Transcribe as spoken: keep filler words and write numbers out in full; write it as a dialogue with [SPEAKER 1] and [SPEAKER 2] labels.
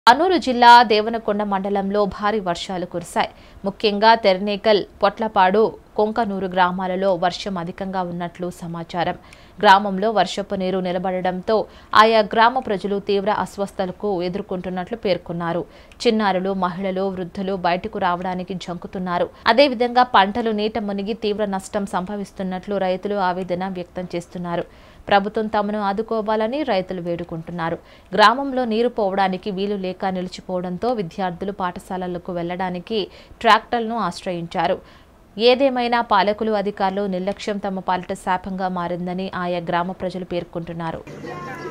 [SPEAKER 1] అనూరు జిల్లా దేవనకొండ మండలంలో భారీ వర్షాలు కురిశాయి. ముఖ్యంగా తెర్నేకల్, పొట్లపాడు, కొంకనూరు గ్రామాలలో వర్షం అధికంగా ఉన్నట్లు సమాచారం. గ్రామంలో వర్షపు నీరు నిలబడడంతో ఆయా గ్రామ ప్రజలు తీవ్ర అస్వస్థతలకు ఎదుర్కొంటున్నట్లు పేర్కొన్నారు. చిన్నారులు, మహిళలు, వృద్ధులు బయటకు రావడానికి జంకుతున్నారు. అదేవిధంగా పంటలు నీట మునిగి తీవ్ర నష్టం సంభవిస్తున్నట్లు రైతులు ఆవేదన వ్యక్తం చేస్తున్నారు. ప్రభుత్వం తమను ఆదుకోవాలని రైతులు వేడుకుంటున్నారు. గ్రామంలో నీరు పోవడానికి వీలు లేక నిలిచిపోవడంతో విద్యార్థులు పాఠశాలలకు వెళ్లడానికి ట్రాక్టర్లను ఆశ్రయించారు. ఏదేమైనా పాలకులు, అధికారులు నిర్లక్ష్యం తమ పాలిట శాపంగా మారిందని ఆయా గ్రామ ప్రజలు పేర్కొంటున్నారు.